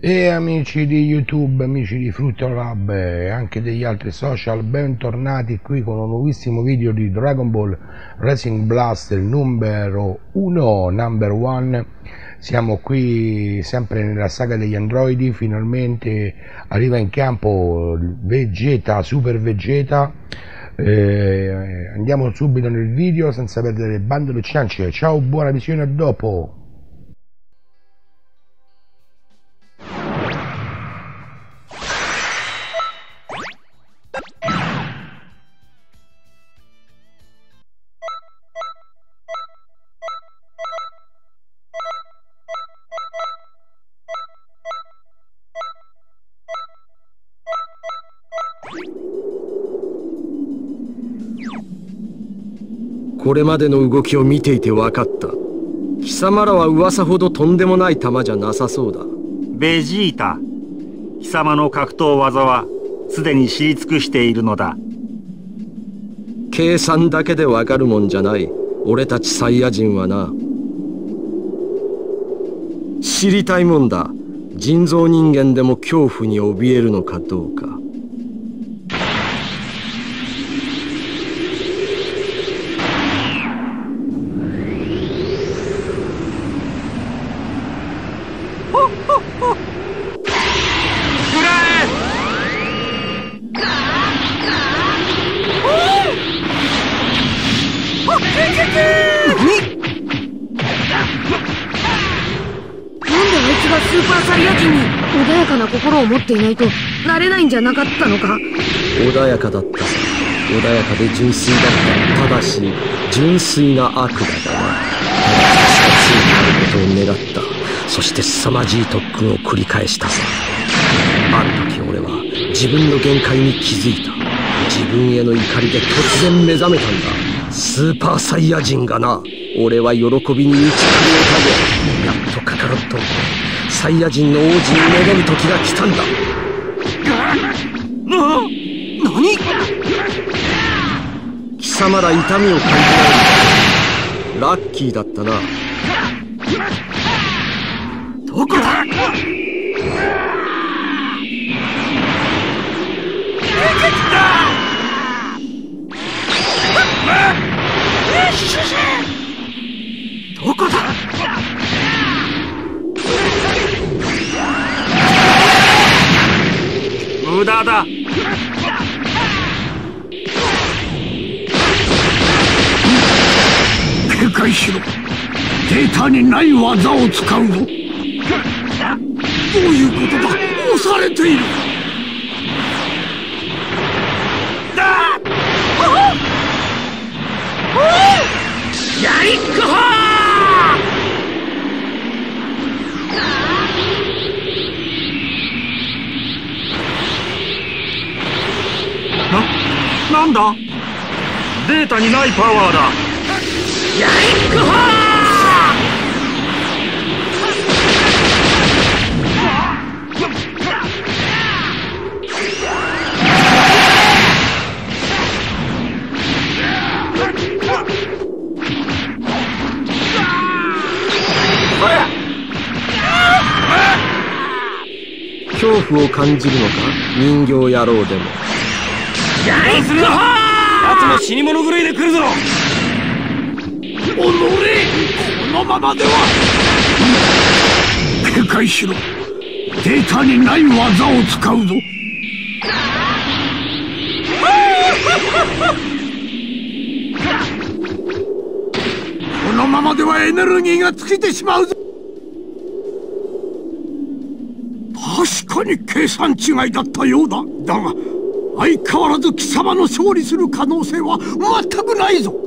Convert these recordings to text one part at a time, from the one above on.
E amici di YouTube, amici di Fruitolab e anche degli altri social, bentornati qui con un nuovissimo video di Dragon Ball Racing Blast, il numero 1, number one. Siamo qui sempre nella saga degli androidi, finalmente arriva in campo Vegeta, Super Vegeta. Andiamo subito nel video senza perdere bando di ciance. Ciao, buona visione, a dopo. これまでの動きを見ていて分かった。貴様らは噂ほどとんでもない玉じゃなさそうだ。 ベジータ、貴様の格闘技はすでに知り尽くしているのだ。 計算だけで分かるもんじゃない。俺たちサイヤ人はな。知りたいもんだ。人造人間でも恐怖に怯えるのかどうか。 スーパーサイヤ人に穏やかな心を持っていないとなれないんじゃなかったのか。 穏やかだったさ。穏やかで純粋だった。ただし純粋な悪だがな。ただついになることを願った。そして凄まじい特訓を繰り返したさ。ある時俺は自分の限界に気づいた。自分への怒りで突然目覚めたんだ。スーパーサイヤ人がな。俺は喜びに満ち溢れたぜ。やっとカカロットサイヤ人の王子に戻る時が来たんだ。 何？ 貴様ら痛みを感じないんだ。ラッキーだったな。 どこだ？どこだ？無駄だ。 警戒しろ。データにない技を使うぞ。どういうことだ？押されている。 やりっこなんだ？データにないパワーだ。 やりっこ恐怖を感じるのか、人形野郎でも。 やりっこ奴も死に物狂いで来るぞ。 おのれ、このままでは。警戒しろ。データにない技を使うぞ。このままではエネルギーが尽きてしまうぞ。確かに計算違いだったようだ。だが相変わらず貴様の勝利する可能性は全くないぞ。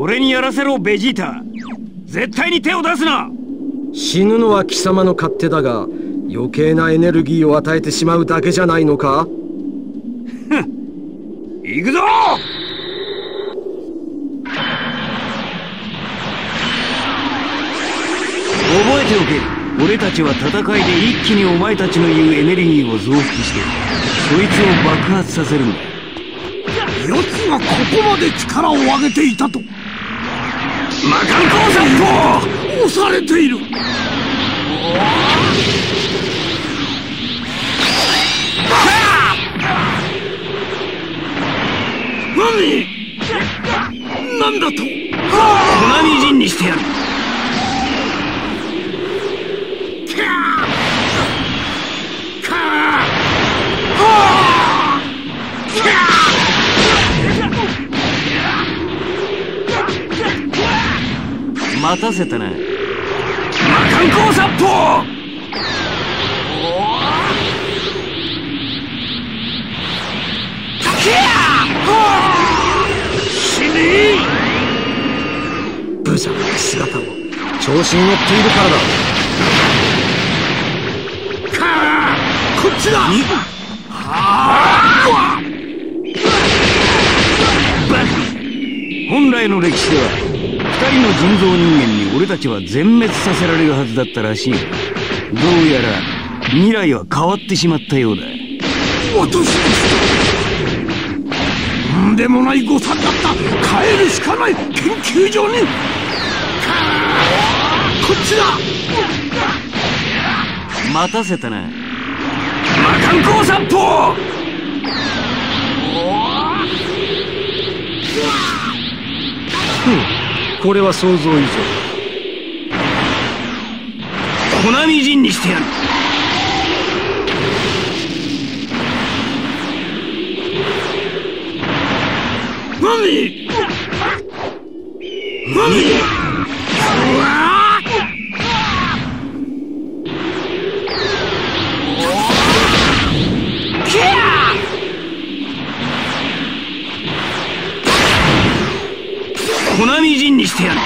俺にやらせろベジータ。絶対に手を出すな。 死ぬのは貴様の勝手だが、余計なエネルギーを与えてしまうだけじゃないのか。 行くぞ。覚えておけ。俺たちは戦いで一気にお前たちの言うエネルギーを増幅してそいつを爆発させるんだ。 奴がここまで力を上げていたと。 魔漢光殺法。 押されている。何だと。 粉みじんにしてやる。待たせたな。魔漢光殺法。 死ね。 無様な姿を調子に乗っているからだ。 こっちだ。 本来の歴史では二人の人造人間に俺たちは全滅させられるはずだったらしい。どうやら未来は変わってしまったようだ。 私です。とんでもない誤算だった。帰るしかない。研究所に。こっちだ。 待たせたな。魔漢光殺法。 これは想像以上。 粉みじんにしてやる。 何。 粉みじんにしてやる。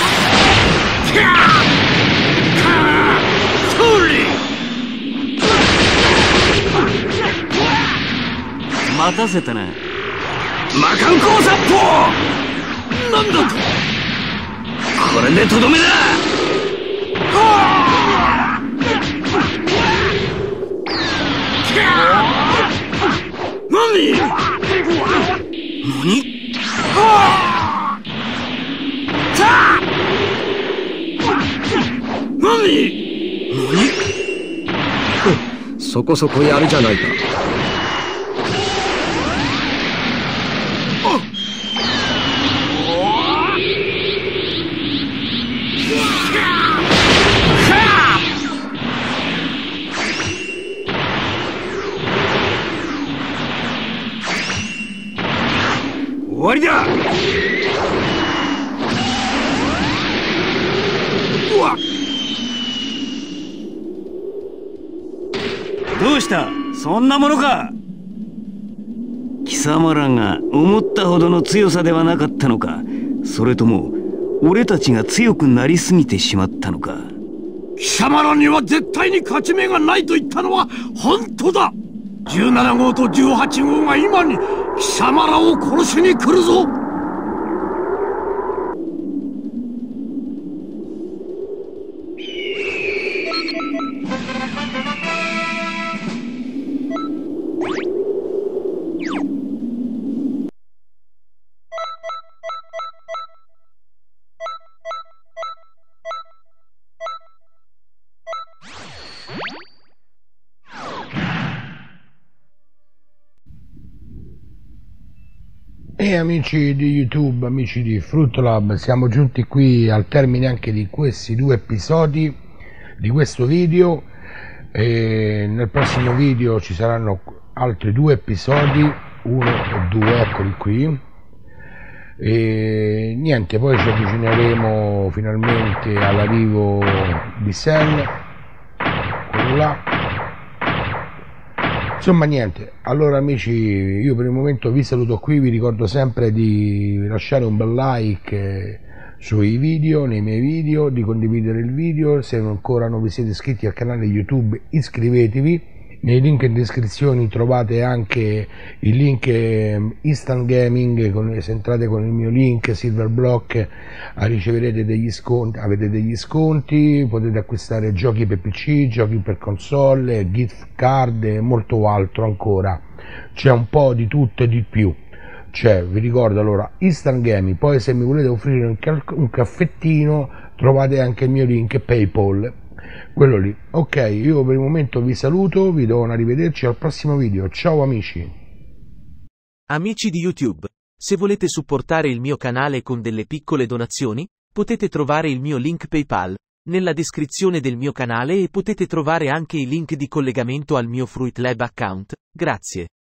待たせたな。魔漢光殺法。 なんだと。 これでとどめだ。 何。 そこそこやるじゃないか。 終わりだ。どうした？そんなものか。貴様らが思ったほどの強さではなかったのか。それとも俺たちが強くなりすぎてしまったのか。 貴様らには絶対に勝ち目がないと言ったのは本当だ。17号と18号が今に貴様らを殺しに来るぞ。 E amici di YouTube, amici di Fruit Lab, siamo giunti qui al termine anche di questi due episodi di questo video, e nel prossimo video ci saranno altri due episodi, 1 e 2, eccoli qui, e niente, poi ci avvicineremo finalmente all'arrivo di Sen, quello là. Insomma niente, allora amici, io per il momento vi saluto qui, vi ricordo sempre di lasciare un bel like sui video, nei miei video, di condividere il video, se ancora non vi siete iscritti al canale YouTube iscrivetevi. Nei link in descrizione trovate anche il link Instant Gaming, se entrate con il mio link Silverblock riceverete degli sconti, avete degli sconti, potete acquistare giochi per PC, giochi per console, gift card e molto altro ancora, c'è un po' di tutto e di più. Vi ricordo allora Instant Gaming, poi se mi volete offrire un caffettino trovate anche il mio link PayPal, quello lì. Ok, io per il momento vi saluto, vi do un arrivederci al prossimo video, ciao amici. Amici di YouTube, se volete supportare il mio canale con delle piccole donazioni, potete trovare il mio link PayPal nella descrizione del mio canale e potete trovare anche i link di collegamento al mio Fruit Lab account, grazie.